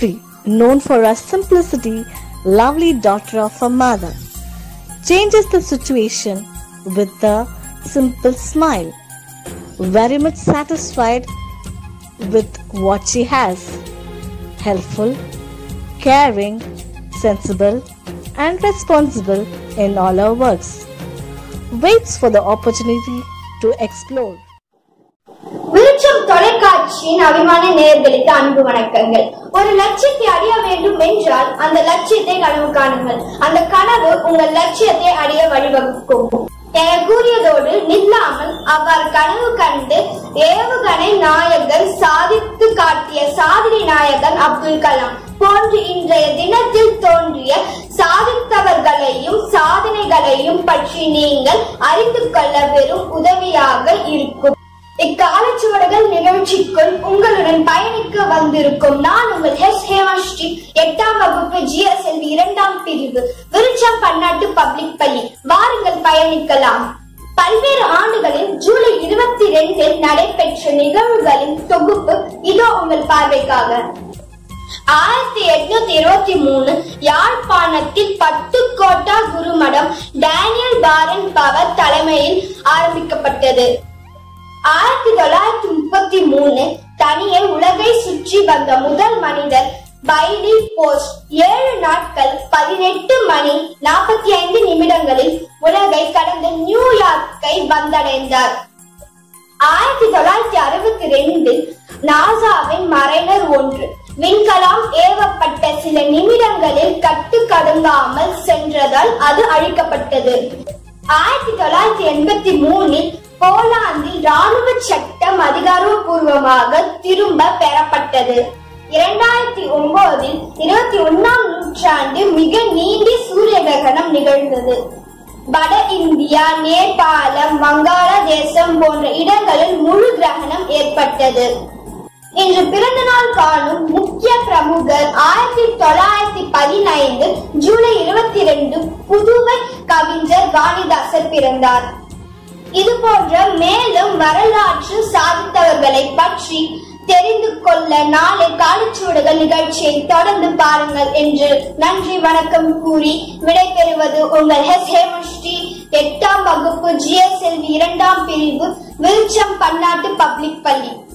Gayatri, known for her simplicity, lovely daughter of her mother, changes the situation with a simple smile, very much satisfied with what she has. Helpful, caring, sensible, and responsible in all her works. Waits for the opportunity to explore. விருட்சம் தொலைக்காட்சியின் அபிமான நேயர்களுக்கு அன்பு வணக்கங்கள். ஒரு லட்சியத்தை அடைய வேண்டும் என்றால் அந்த லட்சியத்தை கனவு காணுங்கள். அந்த கனவு உங்கள் லட்சியத்தை அடைய வழிவகுக்கும் என கூறியதோடு நில்லாமல் அவ்வாறு கனவு கண்டு ஏவுகணை நாயகன் சாதித்து காட்டிய சாதனை நாயகன் அப்துல் கலாம் போன்று இன்றைய தினத்தில் தோன்றிய சாதித்தவர்களையும் சாதனைகளையும் பற்றி நீங்கள் அறிந்து கொள்ள பெரும் உதவியாக இருக்கும். இக்காலச்சுவடுகள் நிகழ்ச்சிக்குள் உங்களுடன் பயணிக்க வந்திருக்கும் நான் உங்கள் எஸ் ஹேமஸ்ரீ, 8ஆம் வகுப்பு GSLV 2ஆம் பிரிவு, விருட்சம் பன்னாட்டு பப்ளிக் பள்ளி. வாருங்கள் பயணிக்கலாம். பல்வேறு ஆண்டுகளில் ஜூலை 22 நடைபெற்ற நிகழ்வுகளின் தொகுப்பு இதோ உங்கள் பார்வைக்காக. 1823 யாழ்ப்பாணத்தில் பட்டுக்கோட்டா குருமடம் டேனியல் பாரன் பவர் தலைமையில் ஆரம்பிக்கப்பட்டது. 1933 தனியே உலகை சுற்றி வந்த முதல் மனிதர் பைலி போஸ்ட் 7 நாட்கள் 18 மணி 45 நிமிடங்களில் உலகை கடந்த நியூயார்க்கை வந்தடைந்தார். 1962 நாசாவின் மரைனர் 1 விண்கலம் ஏவப்பட்ட சில நிமிடங்களில் கட்டுக்கடங்காமல் சென்றதால் அது அழிக்கப்பட்டது. 1983 போலாந்தில் ராணுவ சட்டம் அதிகாரப்பூர்வமாக திரும்ப பெறப்பட்டது. 2009 21ஆம் நூற்றாண்டு மிக நீண்ட சூரிய கிரகணம் நிகழ்ந்தது. வட இந்தியா, நேபாளம், வங்காளதேசம் போன்ற இடங்களில் முழு கிரகணம் ஏற்பட்டது. இன்று பிறந்த நாள் காணும் முக்கிய பிரமுகர் 1915 ஜூலை 22 புதுவை கவிஞர் வாணிதாசர் பிறந்தார். இது போன்ற மேலும் வரலாற்று சாதித்தவர்களை பற்றி தெரிந்து கொள்ள நாளை காலச்சுவடுகள் நிகழ்ச்சியை தொடர்ந்து பாருங்கள் என்று நன்றி வணக்கம் கூறி விடைபெறுவது உங்கள் எஸ் ஹேமஸ்ரீ, 8ஆம் வகுப்பு GSLV 2ஆம் பிரிவு, விருட்சம் பன்னாட்டு பப்ளிக் பள்ளி.